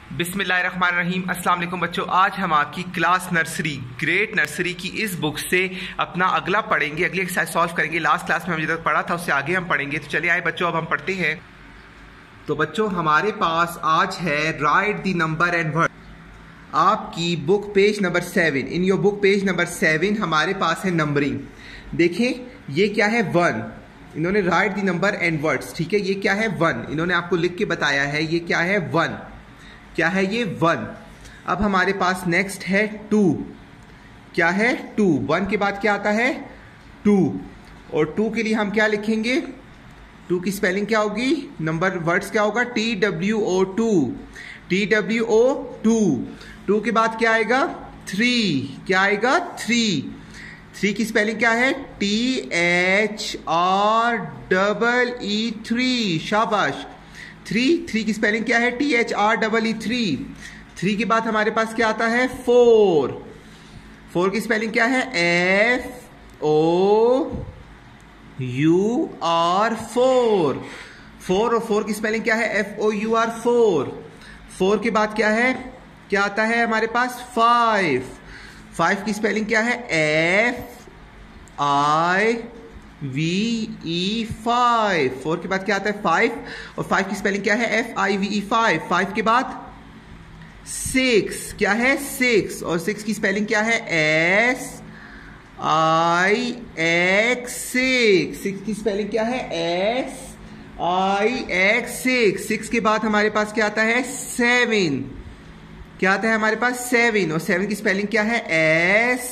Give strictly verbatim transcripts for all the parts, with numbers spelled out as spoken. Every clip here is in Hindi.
बिस्मिल्लाहिर्रहमानिर्रहीम। अस्सलाम वालेकुम बच्चों, आज हम आपकी क्लास नर्सरी ग्रेट नर्सरी की इस बुक से अपना अगला पढ़ेंगे, अगली एक्सरसाइज सॉल्व करेंगे। लास्ट क्लास में हम जिधर पढ़ा था उससे आगे हम पढ़ेंगे। तो चलिए आए बच्चों, अब हम पढ़ते हैं। तो बच्चों हमारे पास आज है write the number and word. आपकी book page number seven, in your book page number seven हमारे पास है नंबरिंग। देखें ये क्या है, वन। इन्होंने write the number and words, ठीक है। ये क्या है, वन। इन्होंने आपको लिख के बताया है ये क्या है, वन। क्या है ये, वन। अब हमारे पास नेक्स्ट है टू। क्या है, टू। वन के बाद क्या आता है, टू। और टू के लिए हम क्या लिखेंगे, टू की स्पेलिंग क्या होगी, नंबर वर्ड्स क्या होगा, T W O two, T W O two. Two के बाद क्या आएगा, थ्री। क्या आएगा, थ्री। थ्री की स्पेलिंग क्या है, T H R double E three. शाबाश। थ्री, थ्री की स्पेलिंग क्या है, T H R double E three. Three के बाद हमारे पास क्या आता है, फोर। फोर की स्पेलिंग क्या है, F O U R, four. Four और फोर की स्पेलिंग क्या है, F O U R, four. Four के बाद क्या है, क्या आता है हमारे पास, फाइव। फाइव की स्पेलिंग क्या है, F I V E, five. Four के बाद क्या आता है, फाइव। और फाइव की स्पेलिंग क्या है, F I V E, five. Five के बाद सिक्स। क्या है, सिक्स। और सिक्स की स्पेलिंग क्या है, S I X, six. Six की स्पेलिंग क्या है, S I X, six. Six के बाद हमारे पास क्या आता है, सेवन। क्या आता है हमारे पास, सेवन। और सेवन की स्पेलिंग क्या है, S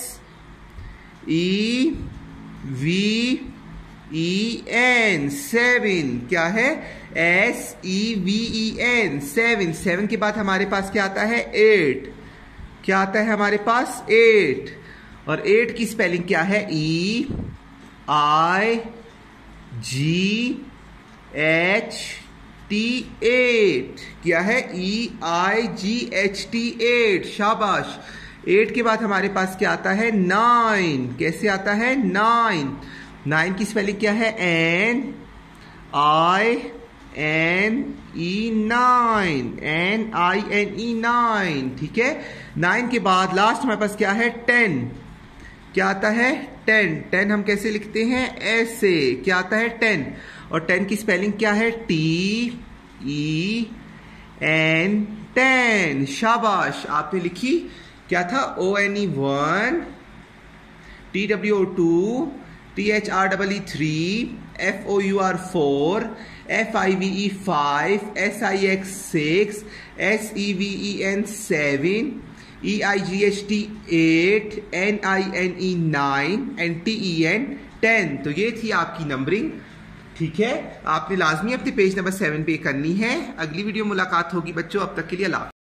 E V E N, seven. क्या है, S E V E N, seven. Seven के बाद हमारे पास क्या आता है, एट। क्या आता है हमारे पास, एट। और एट की स्पेलिंग क्या है, E I G H T, eight. क्या है, E I G H T, eight. शाबाश। एट के बाद हमारे पास क्या आता है, नाइन। कैसे आता है, नाइन। नाइन की स्पेलिंग क्या है, N I N E, nine. N I N E, nine. ठीक है। नाइन के बाद लास्ट हमारे पास क्या है, टेन। क्या आता है, टेन। टेन हम कैसे लिखते हैं, ऐसे। क्या आता है, टेन। और टेन की स्पेलिंग क्या है, टी ई एन, टेन। शाबाश, आपने लिखी। क्या था, O N E, one. T W O two, T H R double E three, F O U R four, F I V E five, S I X six, S E V E N seven, E I G H T eight, N I N E nine, and T E N ten. तो ये थी आपकी नंबरिंग। ठीक है, आपने लाजमी अपने पेज नंबर सेवन पे करनी है। अगली वीडियो मुलाकात होगी बच्चों, अब तक के लिए अल्लाह।